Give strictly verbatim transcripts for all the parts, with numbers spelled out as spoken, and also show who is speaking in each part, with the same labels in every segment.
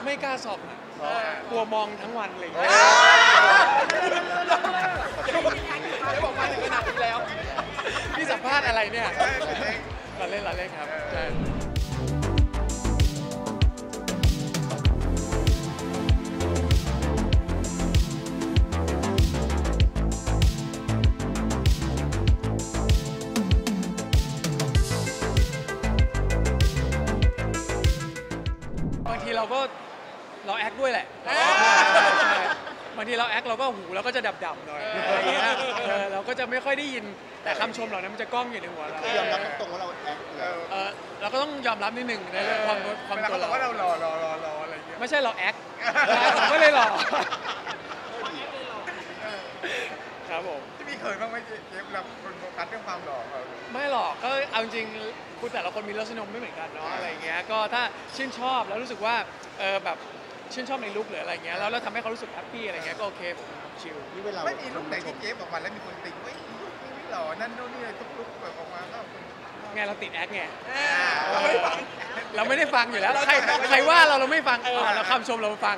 Speaker 1: ไม่กล้าส่องอ่ะกลัวมองทั้งวันเลย
Speaker 2: จะบอกมาถึงขนาดนี้แล้ว
Speaker 1: พี่สัมภาษณ์อะไรเนี่ยเราเล่นเราเล่นครับใช่บางทีเราก็เราแอคด้วยแหละบางทีเราแอคเราก็หูเราก็จะดับๆหน่อยอะไรเงี้ยเราก็จะไม่ค่อยได้ยินแต่คำชมเหล่านั้นมันจะก้องอยู่ในหัวเรา
Speaker 3: ยอมรับตรงว่าเราแอค
Speaker 1: เออเราก็ต้องยอมรับนิดหนึ่งในเรื่องความความตัวเรา
Speaker 2: ว่าเราหล่อหล่อหล่อหล่ออะไรเงี้ย
Speaker 1: ไม่ใช่เราแอคผมก็เลยหล่อครับผม
Speaker 2: จะมีเคยบ้างไหมเจฟเราคนโฟกัสเรื่องความหล่อเรา
Speaker 1: ไม่หรอกก็เอาจริงคุณแต่ละคนมีรสนิยมไม่เหมือนกันเนาะอะไรเงี้ยก็ถ้าชื่นชอบแล้วรู้สึกว่าเออแบบชื่นชอบในลุคหรืออะไรเงี้ยแล้วเราทำให้เขารู้สึกแฮปปี้อะไรเงี้ยก็โอเคผมชิล
Speaker 3: นี่เวลา
Speaker 2: ไม่มีลุคไหนที่เจฟออกมาแล้วมีคนติงว่าลุคนี้ไม่หล่อนั่นโน่นนี่ทุกลุคแบบออกมาก็
Speaker 1: ไงเราติดแอคไงเราไม่ได้ฟังอยู่แล้วใครใครว่าเราเราไม่ฟังเราคำชมเราฟัง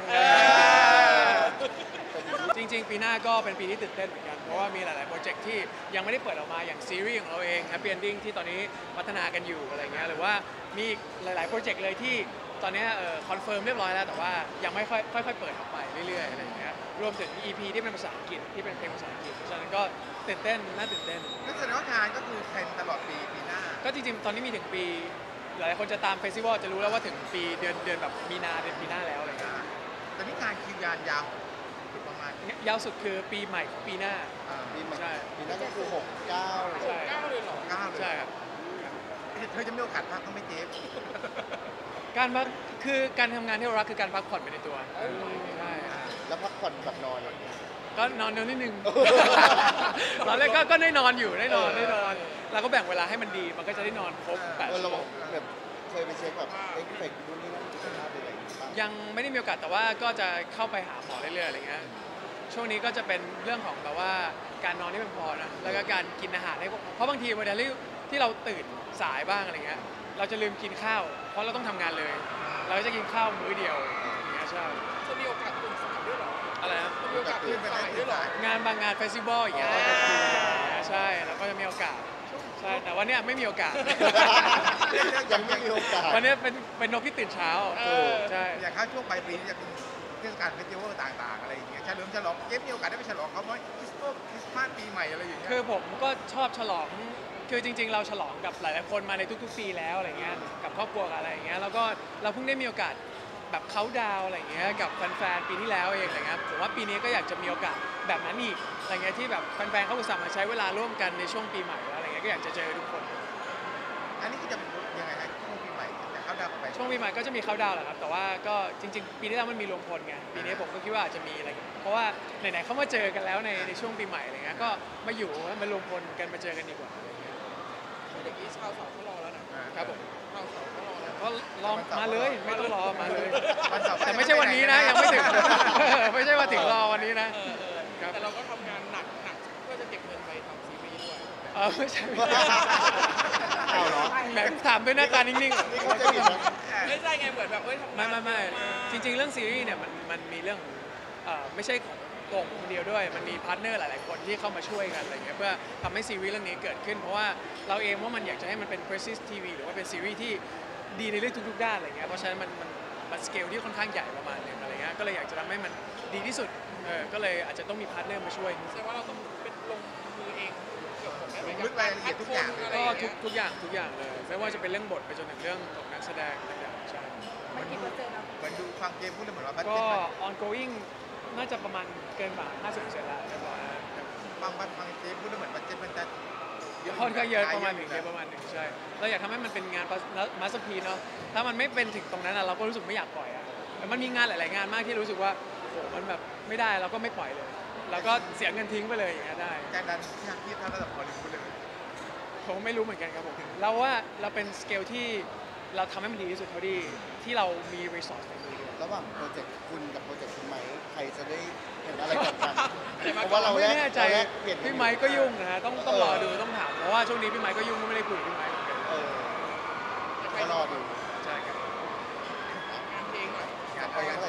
Speaker 1: จริงๆปีหน้าก็เป็นปีที่ตื่นเต้นเหมือนกันเพราะว่ามีหลายๆโปรเจกต์ที่ยังไม่ได้เปิดออกมาอย่างซีรีส์ของเราเอง Happy Ending ที่ตอนนี้พัฒนากันอยู่อะไรเงี้ยหรือว่ามีหลายๆโปรเจกต์เลยที่ตอนนี้เอ่อคอนเฟิร์มเรียบร้อยแล้วแต่ว่ายังไม่ค่อยค่อยๆเปิดออกไปเรื่อยๆอะไรเงี้ยรวมถึง อี พี ที่เป็นภาษาอังกฤษที่เป็นเพลงภาษาอังกฤษฉะนั้นก็ตื่นเต้นน่าตื่นเต้น
Speaker 2: นั่นแสดงว่างานก็คือเทรนตลอดปีปีหน้า
Speaker 1: ก็จริงๆตอนนี้มีถึงปีหลายคนจะตามเฟสติวัลจะรู้แล้วว่าถึงปีเดือนเดือนแบบมีนาเดือนปีหน้าแล้วอะไรเงี้ย
Speaker 2: ตอนนี้งานคิวยานยาวประมาณ
Speaker 1: ยาวสุดคือปีใหม่ของปีหน้า
Speaker 3: ปีใหม่ปีหน้าก็คือหกเก้า
Speaker 1: ใช่
Speaker 2: เก้าเลยหรอเก้าเลย
Speaker 1: ใช่ครับ
Speaker 2: เธอจะมีโอกาสพักต้องไม่เจฟ
Speaker 1: การพักคือการทำงานที่เรารักคือการพักผ่อนไปในตัวใช่
Speaker 3: แล้วพักผ่อนแบบนอน
Speaker 1: ก็นอนนิดนึงตอนแรกก็ได้นอนอยู่ได้นอนได้นอนเราก็แบ่งเวลาให้มันดีมันก็จะได้นอนครบแปดชั่วโมง
Speaker 3: แบบเคยไปเช็คแบบเอ็กเฟกต์นู่นนี่นั่นสุขภาพเป็นไง
Speaker 1: ยังไม่ได้มีโอกาสแต่ว่าก็จะเข้าไปหาหมอเรื่อยๆอะไรเงี้ยช่วงนี้ก็จะเป็นเรื่องของแบบว่าการนอนที่เป็นพอนะแล้วก็การกินอาหารให้เพราะบางทีเวลาที่เราตื่นสายบ้างอะไรเงี้ยเราจะลืมกินข้าวเพราะเราต้องทำงานเลยเราจะกินข้าวมื้อเดียวอย่างเงี้ยใช่
Speaker 2: จะมีโอกาสตื่นสายด้วยหรอ
Speaker 1: อะไรนะ
Speaker 2: จะมีโอกาสตื่นสายด้วยหรอง
Speaker 1: านบางงานเฟสติวัลอย่างเงี้ยเราจะกินใช่แล้วก็จะมีโอกาสใช่แต่วันนี้ไม่มีโอกาส
Speaker 3: ยังไม่มีโอกาส
Speaker 1: วันนี้เป็นเป็นนกที่ตื่นเช้าใช่
Speaker 2: อย่างเข้าช่วงปลายปีจะเป็นเทศกาลเฟสติวัลต่างๆอะไรอย่างเงี้ยเฉลิมฉลองเจฟมีโอกาสได้ไปฉลองเขาไหมคริสต์มาสคริสต์มาสปีใหม่อะไรอย่างเงี้ย
Speaker 1: คือผมก็ชอบฉลองคือจริงๆเราฉลองกับหลายๆคนมาในทุกๆปีแล้วอะไรเงี้ยกับครอบครัวอะไรอย่างเงี้ยแล้วก็เราเพิ่งได้มีโอกาสแบบเค้าดาวอะไรอย่างเงี้ยกับแฟนๆปีที่แล้วเองอะไรเงี้ยผมว่าปีนี้ก็อยากจะมีโอกาสแบบนั้นอีกอะไรเงี้ยที่แบบแฟนๆเขาอุตส่าห์มาใช้เวลาร่วมกันในช่วงปีใหม่แล้วอะไรเงี้ยก็อยากจะเจอทุกคน
Speaker 2: อันนี้ก็จะเป็นยังไงฮะช่วงปีใหม่จะเค้าดาวไป
Speaker 1: ช่วงปีใหม่ก็จะมีเค้าดาวแหละครับแต่ว่าก็จริงๆปีที่แล้วมันมีรวมพลไงปีนี้ผมก็คิดว่าอาจจะมีอะไรเพราะว่าไหนๆเขามาเจอกันแล้วในในช่วงปีใหม่อะไรเงี้ยก็มาอยู่มารวมพลกันมาเจอกันดีกว่า
Speaker 2: เด็กนี้ชาวเสาเขารอแล้วนะครับผมชาวเสาเขารอแล้ว
Speaker 1: ก็รอมาเลยไม่ต้องรอมาเลยแต่ไม่ใช่วันนี้นะยังไม่ถึงไม่ใช่ว่าถึงรอวันนี้นะ
Speaker 2: แต่เราก็ทำงานหนักหนักเพื่อจะเก็บเงินไปทำซีรีส์ด้วย
Speaker 1: เออไม่ใช่เอาเหรอแหมถามด้วยหน้าตานิ่งๆ
Speaker 2: ไม่ใช่ไงเหมือนแบบเอ้ย
Speaker 1: ไม่ไม่ไม่จริงๆเรื่องซีรีส์เนี่ยมันมันมีเรื่องไม่ใช่ของกงคนเดียวด้วยมันมีพาร์ทเนอร์หลายๆคนที่เข้ามาช่วยกันอะไรเงี้ยเพื่อทำให้ซีรีส์เรื่องนี้เกิดขึ้นเพราะว่าเราเองว่ามันอยากจะให้มันเป็น Prestige ที วี หรือว่าเป็นซีรีส์ที่ดีในเรื่องทุกๆด้านอะไรเงี้ยเพราะฉะนั้นมันมันมันสเกลที่ค่อนข้างใหญ่ประมาณนึงอะไรเงี้ยก็เลยอยากจะทำให้มันดีที่สุดเออก็เลยอาจจะต้องมีพาร์ทเนอร์มาช่วย
Speaker 2: แสดงว่าเราต้องเป็นลงมือเองเกี่ยวกับลึกรายละเอียดทุกอย่าง
Speaker 1: ก็ทุกทุกอย่างทุกอย่างเลยไม่ว่าจะเป็นเรื่องบทไปจนถึงเรื่องของนักแสดงต่างๆใช่
Speaker 2: มันกี่เปอร์เซ็นต์เหมือนดูฟังเกมพูดเลยเหมือนว่า
Speaker 1: ก็ ongoing น่าจะประมาณเกินกว่า ห้าสิบเปอร์เซ็นต์ แล้วเรียบร้อย
Speaker 2: บางบางเกมพูดแล้วเหมือนบัดเจ็ตมันจะ
Speaker 1: ค่อนข้างเยอะประมาณหนึ่งเยอะประมาณหนึ่งใช่เราอยากทำให้มันเป็นงานมาสเตอร์พีซเนาะถ้ามันไม่เป็นถึงตรงนั้นเราก็รู้สึกไม่อยากปล่อยอ่ะแต่มันมีงานหลายๆงานมากที่รู้สึกว่าโอ้มันแบบไม่ได้เราก็ไม่ปล่อยเลยเราก็เสียเงินทิ้งไปเลยอย่างเงี้ยได้
Speaker 2: การดันที่ที่ทำระดับฮอลลีวูดเลย
Speaker 1: ผมไม่รู้เหมือนกันครับผมเราว่าเราเป็นสเกลที่เราทำให้มันดีที่สุดเท่าที่ที่เรามีรีซอสในมือ
Speaker 3: ระหว่างโปรเจกต์คุณกับโปรเจกต์คุณไหมใครจะได้เห็นอะไรกันเพ
Speaker 1: ราะว่าเราไม่แน่ใจพี่ไมค์ก็ยุ่งนะฮะต้องต้องรอดูต้องถามเพราะว่าช่วงนี้พี่ไมค์ก็ยุ่งก็ไม่ได้คุยกับพี่ไมค์เหมือนกัน
Speaker 3: เออก็รอดู
Speaker 1: ใช่ครับ
Speaker 2: งานเพลงหน่อย
Speaker 3: งานเพลง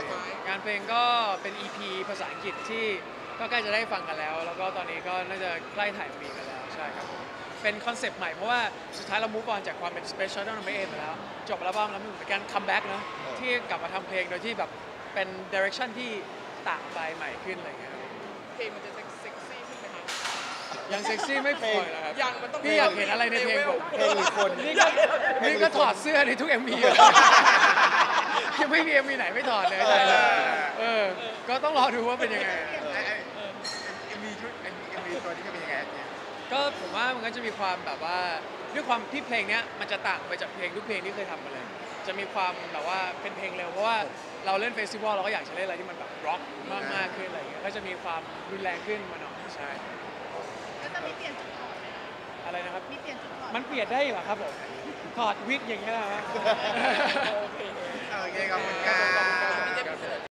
Speaker 1: ลงก็เป็น อี พี ภาษาอังกฤษที่ก็ใกล้จะได้ฟังกันแล้ว แล้วก็ตอนนี้ก็น่าจะใกล้ถ่าย เอ็ม วี กันแล้วใช่ครับผมเป็นคอนเซปต์ใหม่เพราะว่าสุดท้ายเรา move on จากความเป็น special number eight มาแล้วจบอัลบั้มแล้วมันเหมือนการ come back เนอะที่กลับมาทำเพลงโดยที่แบบเป็น direction ที่ต่างไปใหม่ขึ้นอะไรอย่างเงี้ยครับ
Speaker 4: เพลงมันจะเซ็กซี่ขึ้นไหมคะ
Speaker 1: ยังเซ็กซี่ไม่พอเลยครับ
Speaker 4: ยังมันต้อง
Speaker 1: พี่อยากเห็นอะไรในเพลงผม
Speaker 3: เพลงหรือคน
Speaker 1: นี่ก็นี่ก็ถอดเสื้อในทุก เอ็ม วี เลยยังไม่มี เอ็ม วี ไหนไม่ถอดเลยใช่เลยเออก็ต้องรอดูว่าเป็นยังไง
Speaker 2: ไอ้ไอ้เอ็มวีชุดเอ็มวีตัวนี้จะเป็นยังไงเจมส์
Speaker 1: ก็ผมว่ามันก็จะมีความแบบว่าด้วยความที่เพลงเนี้ยมันจะต่างไปจากเพลงทุกเพลงที่เคยทำมาเลย จะมีความแบบว่าเป็นเพลงเร็วเพราะว่าเราเล่นเฟสติวัลเราก็อยากจะเล่นอะไรที่มันแบบร็อกมากๆขึ้นอะไรอย่างเงี้ยก็จะมีความรุนแรงขึ้นมาหน่อยใช่
Speaker 5: แล้วจะมีเปลี่ยนจุดถอดไหมคะ
Speaker 1: อะไรนะครับ
Speaker 5: มีเปลี่ยนจุดถอด
Speaker 1: มันเปลี่ยนได้เหรอครับผมถอดวิกอย่างเงี้ยนะฮะ
Speaker 4: โอเค
Speaker 2: โอเคขอบคุณครั
Speaker 4: ขอบคุณครับ
Speaker 2: บ
Speaker 4: พี่เจมส์